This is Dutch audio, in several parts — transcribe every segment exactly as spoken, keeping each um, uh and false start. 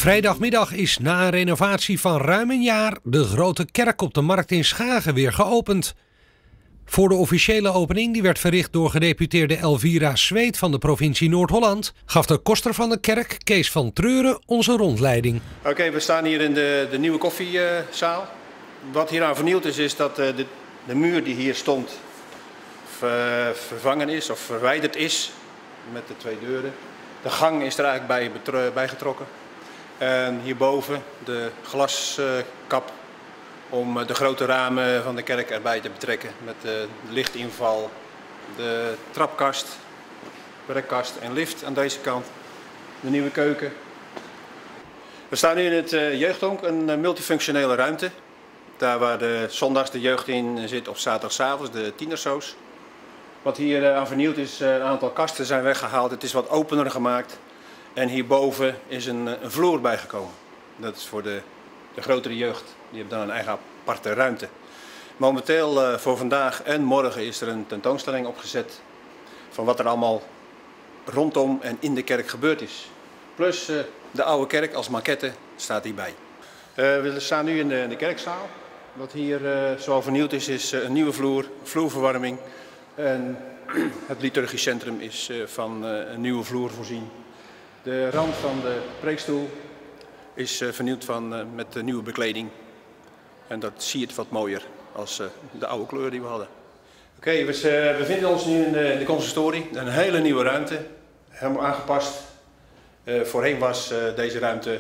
Vrijdagmiddag is na een renovatie van ruim een jaar de grote kerk op de markt in Schagen weer geopend. Voor de officiële opening, die werd verricht door gedeputeerde Elvira Zweet van de provincie Noord-Holland, gaf de koster van de kerk, Kees van Treuren, onze rondleiding. Oké, okay, we staan hier in de, de nieuwe koffiezaal. Wat hier aan vernieuwd is, is dat de, de muur die hier stond ver, vervangen is of verwijderd is met de twee deuren. De gang is er eigenlijk bij, bij getrokken. En hierboven de glaskap om de grote ramen van de kerk erbij te betrekken. Met de lichtinval, de trapkast, werkkast en lift aan deze kant. De nieuwe keuken. We staan nu in het jeugdhonk, een multifunctionele ruimte. Daar waar de zondags de jeugd in zit of zaterdagavond, de tienersoos. Wat hier aan vernieuwd is, een aantal kasten zijn weggehaald. Het is wat opener gemaakt. En hierboven is een, een vloer bijgekomen. Dat is voor de, de grotere jeugd. Die hebben dan een eigen aparte ruimte. Momenteel uh, voor vandaag en morgen is er een tentoonstelling opgezet van wat er allemaal rondom en in de kerk gebeurd is. Plus uh, de oude kerk als maquette staat hierbij. Uh, we staan nu in de, in de kerkzaal. Wat hier uh, zo vernieuwd is, is uh, een nieuwe vloer, vloerverwarming. En het liturgisch centrum is uh, van uh, een nieuwe vloer voorzien. De rand van de preekstoel is uh, vernieuwd van, uh, met de nieuwe bekleding. En dat zie je het wat mooier als uh, de oude kleur die we hadden. Oké, okay, we uh, bevinden ons nu in de, in de consistorie. Een hele nieuwe ruimte, helemaal aangepast. Uh, voorheen was uh, deze ruimte,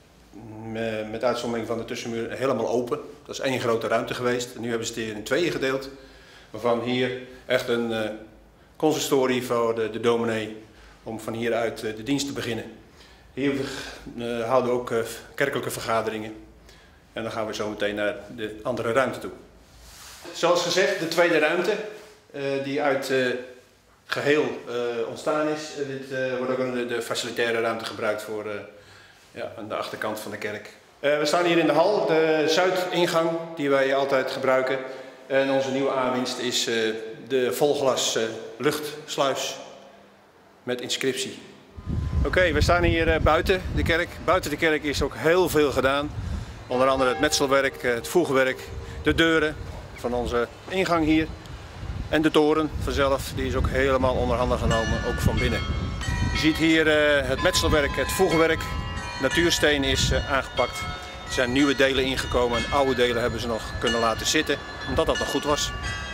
uh, met uitzondering van de tussenmuur, helemaal open. Dat is één grote ruimte geweest. En nu hebben ze het in tweeën gedeeld. Waarvan hier echt een uh, consistorie voor de, de dominee. Om van hieruit de dienst te beginnen. Hier uh, houden we ook uh, kerkelijke vergaderingen. En dan gaan we zo meteen naar de andere ruimte toe. Zoals gezegd, de tweede ruimte, uh, die uit uh, geheel uh, ontstaan is. Uh, dit uh, wordt ook de, de facilitaire ruimte gebruikt voor uh, ja, aan de achterkant van de kerk. Uh, we staan hier in de hal, de zuidingang die wij altijd gebruiken. En onze nieuwe aanwinst is uh, de volglas uh, luchtsluis. Met inscriptie. Oké, okay, we staan hier uh, buiten de kerk. Buiten de kerk is ook heel veel gedaan. Onder andere het metselwerk, uh, het voegwerk, de deuren van onze ingang hier. En de toren vanzelf, die is ook helemaal onder handen genomen, ook van binnen. Je ziet hier uh, het metselwerk, het voegwerk. Natuursteen is uh, aangepakt. Er zijn nieuwe delen ingekomen en oude delen hebben ze nog kunnen laten zitten, omdat dat nog goed was.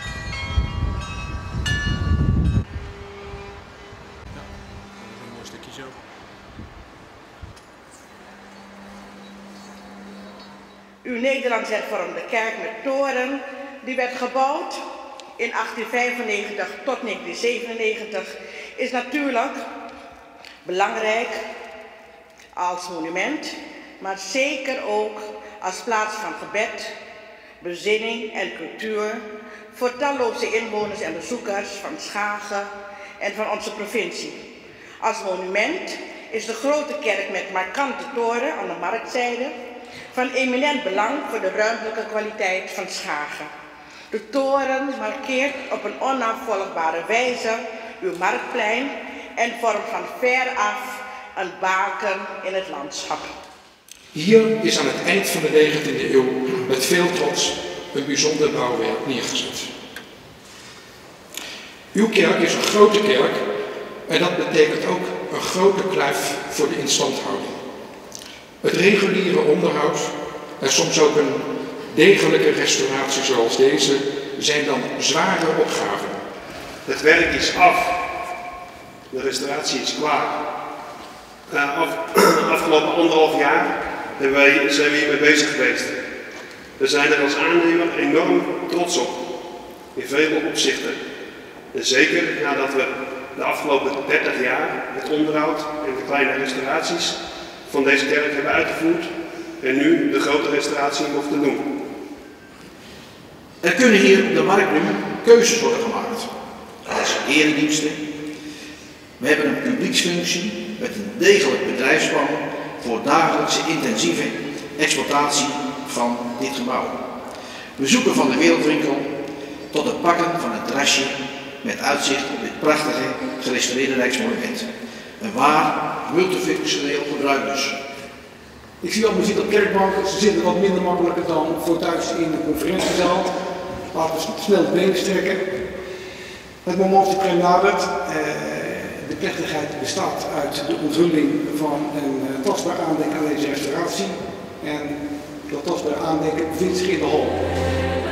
Uw Nederlands hervormde kerk met toren, die werd gebouwd in achttien vijfennegentig tot negentien zevenennegentig, is natuurlijk belangrijk als monument, maar zeker ook als plaats van gebed, bezinning en cultuur voor talloze inwoners en bezoekers van Schagen en van onze provincie. Als monument is de grote kerk met markante toren aan de marktzijde van eminent belang voor de ruimtelijke kwaliteit van Schagen. De toren markeert op een onafvolgbare wijze uw marktplein en vormt van ver af een baken in het landschap. Hier is aan het eind van de negentiende eeuw met veel trots een bijzonder bouwwerk neergezet. Uw kerk is een grote kerk en dat betekent ook een grote kluif voor de instandhouding. Het reguliere onderhoud en soms ook een degelijke restauratie zoals deze zijn dan zware opgaven. Het werk is af, de restauratie is klaar. Uh, af, afgelopen anderhalf jaar hebben wij, zijn we hiermee bezig geweest. We zijn er als aannemer enorm trots op, in vele opzichten. En zeker nadat we de afgelopen dertig jaar het onderhoud en de kleine restauraties van deze kerk hebben uitgevoerd en nu de grote restauratie mochten doen. Er kunnen hier op de markt nu keuzes worden gemaakt. Als erediensten. We hebben een publieksfunctie met een degelijk bedrijfsplan voor dagelijkse intensieve exploitatie van dit gebouw. Bezoeken van de Wereldwinkel tot het pakken van het terrasje met uitzicht op dit prachtige gerestaureerde Rijksmonument. Een waar multifunctioneel gebruik dus. Ik zie al muziek op kerkbanken, ze zitten wat minder makkelijker dan voor thuis in de conferentiezaal. Laten we snel de benen strekken. Het moment suprême nadert. Uh, de plechtigheid bestaat uit de onthulling van een uh, tastbaar aandenken aan deze restauratie. En dat tastbaar aandenken bevindt zich in de hal.